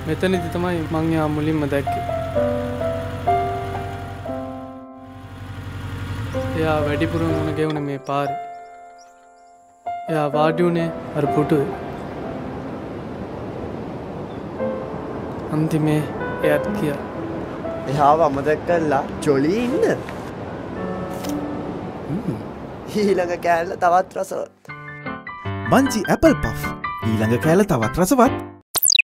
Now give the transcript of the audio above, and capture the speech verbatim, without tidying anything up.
මෙතනදි තමයි මං යා මුලින්ම දැක්කේ. එයා වැඩිපුරම මුණ ගෙවුනේ මේ පාරේ. එයා වාඩි වුණේ අර පුටුවේ. අන්තිමේ එයාත් කියා එයාව අමතක කරලා ජොලි ඉන්න. ඊළඟ කෑල්ල තවත් රසවත්. මංචි ඇපල් පෆ් ඊළඟ කෑල්ල තවත් රසවත්.